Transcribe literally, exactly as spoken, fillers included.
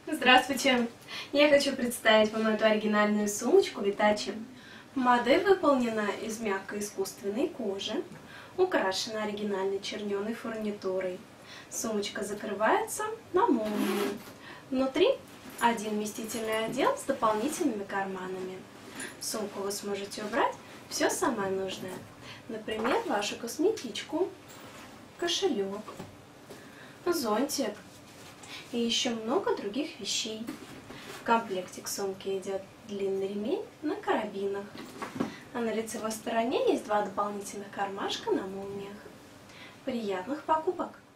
Здравствуйте! Я хочу представить вам эту оригинальную сумочку Витачи. Модель выполнена из мягкой искусственной кожи, украшена оригинальной черненой фурнитурой. Сумочка закрывается на молнию. Внутри один вместительный отдел с дополнительными карманами. В сумку вы сможете убрать все самое нужное. Например, вашу косметичку, кошелек, зонтик и еще много других вещей. В комплекте к сумке идет длинный ремень на карабинах, а на лицевой стороне есть два дополнительных кармашка на молниях. Приятных покупок!